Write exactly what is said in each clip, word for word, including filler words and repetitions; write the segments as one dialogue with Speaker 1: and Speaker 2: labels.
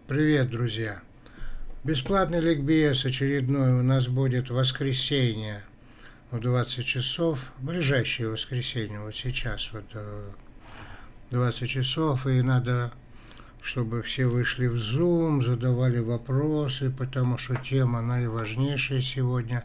Speaker 1: Привет, друзья! Бесплатный ликбез очередной у нас будет в воскресенье в двадцать часов, ближайшее воскресенье, вот сейчас, вот двадцать часов, и надо, чтобы все вышли в Zoom, задавали вопросы, потому что тема наиважнейшая сегодня.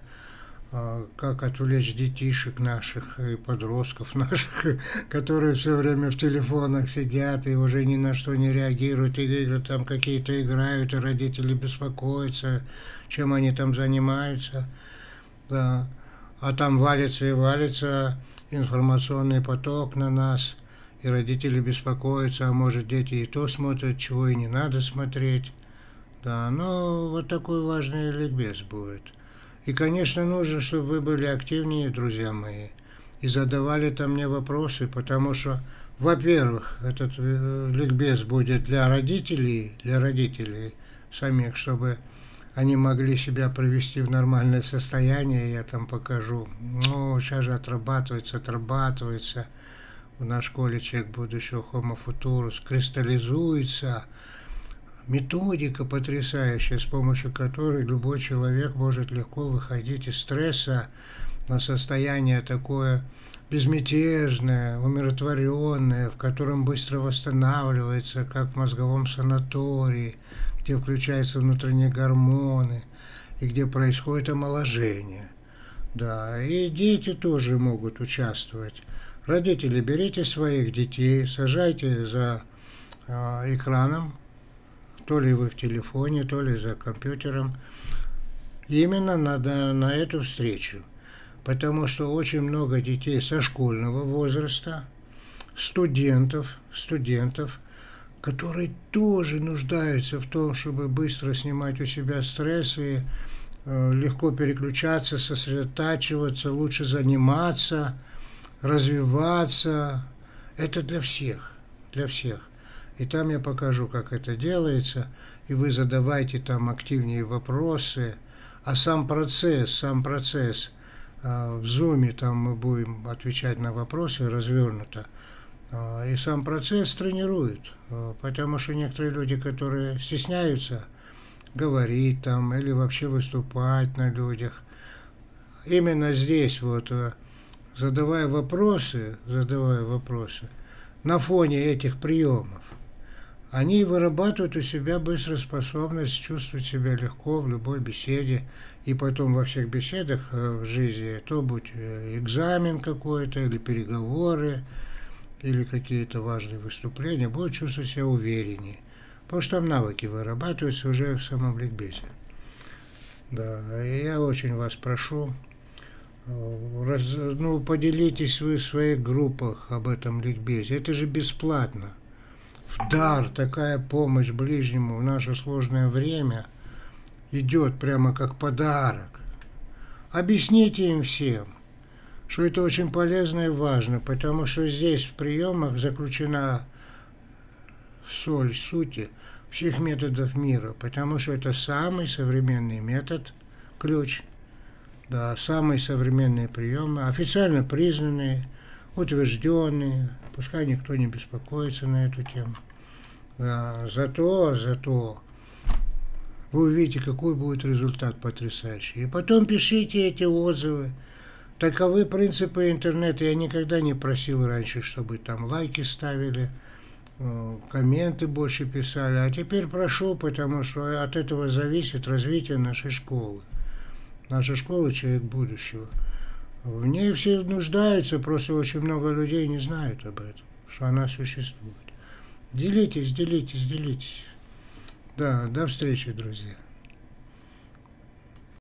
Speaker 1: Как отвлечь детишек наших и подростков наших, которые все время в телефонах сидят и уже ни на что не реагируют, и игры там какие-то играют, и родители беспокоятся, чем они там занимаются. Да. А там валится и валится информационный поток на нас, и родители беспокоятся, а может дети и то смотрят, чего и не надо смотреть. Да, но вот такой важный ликбез будет. И, конечно, нужно, чтобы вы были активнее, друзья мои, и задавали там мне вопросы, потому что, во-первых, этот ликбез будет для родителей, для родителей самих, чтобы они могли себя привести в нормальное состояние, я там покажу. Ну, сейчас же отрабатывается, отрабатывается. На школе человек будущего Homo Futurus кристаллизуется. Методика потрясающая, с помощью которой любой человек может легко выходить из стресса на состояние такое безмятежное, умиротворенное, в котором быстро восстанавливается, как в мозговом санатории, где включаются внутренние гормоны и где происходит омоложение. Да, и дети тоже могут участвовать. Родители, берите своих детей, сажайте за э, экраном, то ли вы в телефоне, то ли за компьютером, именно на, на эту встречу. Потому что очень много детей со школьного возраста, студентов, студентов, которые тоже нуждаются в том, чтобы быстро снимать у себя стресс и э, легко переключаться, сосредотачиваться, лучше заниматься, развиваться. Это для всех, для всех. И там я покажу, как это делается, и вы задавайте там активнее вопросы. А сам процесс, сам процесс э, в Zoom, там мы будем отвечать на вопросы развернуто. Э, и сам процесс тренирует, э, потому что некоторые люди, которые стесняются говорить там или вообще выступать на людях, именно здесь вот, э, задавая вопросы, задавая вопросы, на фоне этих приемов, они вырабатывают у себя быстро способность чувствовать себя легко в любой беседе. И потом во всех беседах в жизни, то будь экзамен какой-то, или переговоры, или какие-то важные выступления, будут чувствовать себя увереннее. Потому что там навыки вырабатываются уже в самом ликбезе. Да, и я очень вас прошу, раз, ну, поделитесь вы в своих группах об этом ликбезе. Это же бесплатно. В дар такая помощь ближнему в наше сложное время идет прямо как подарок. Объясните им всем, что это очень полезно и важно, потому что здесь в приемах заключена соль сути всех методов мира, потому что это самый современный метод, ключ, да, самые современные приемы, официально признанные, утвержденные, пускай никто не беспокоится на эту тему. Да, зато, зато вы увидите, какой будет результат потрясающий. И потом пишите эти отзывы. Таковы принципы интернета. Я никогда не просил раньше, чтобы там лайки ставили, комменты больше писали. А теперь прошу, потому что от этого зависит развитие нашей школы. Наша школа — человек будущего. В ней все нуждаются, просто очень много людей не знают об этом, что она существует. Делитесь, делитесь, делитесь. Да, до встречи, друзья.